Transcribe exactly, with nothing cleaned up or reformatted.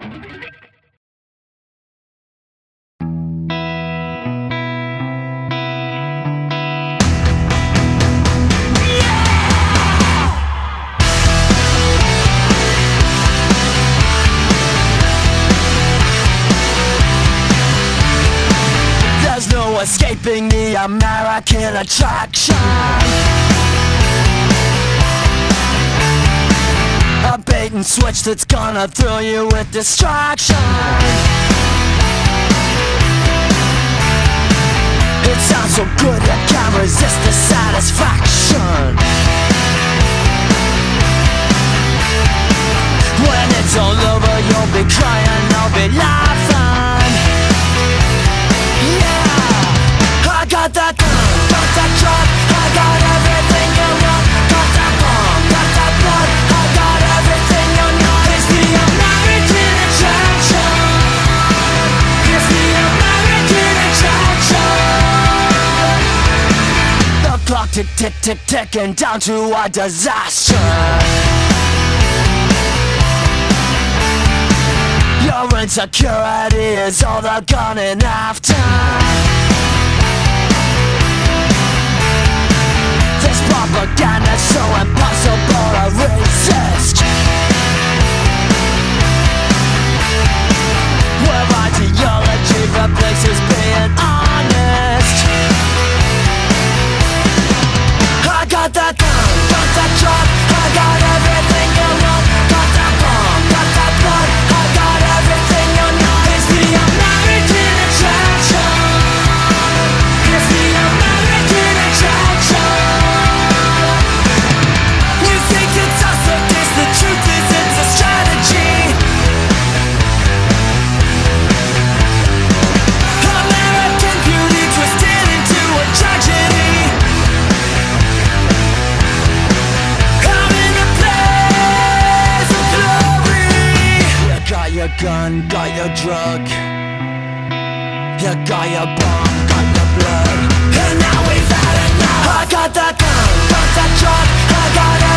Escaping the American attraction. A bait and switch that's gonna thrill you with distraction. It sounds so good you can't resist the satisfaction. When it's all over you'll be crying, I'll be laughing. Yeah, I got that gun, got that truck, I got everything you want. Got that bomb, got that blood, I got everything you know. It's the American attraction. It's the American attraction. The clock tick tick tick ticking down to a disaster. Your insecurity is all they're gunning after. This propaganda's so impossible to resist. Where ideology replaces being honest. I got that gun, got that truck, I got everything you want. Got that bomb, got that blood, I got everything you know. It's the American attraction. It's the American attraction. You think it's us or this, the truth is it's a strategy. American beauty twisted into a tragedy. I'm in a place of glory. You got your gun, got your drug. You got your bomb, got your blood. And now we've had enough. I got that gun, got that truck, I got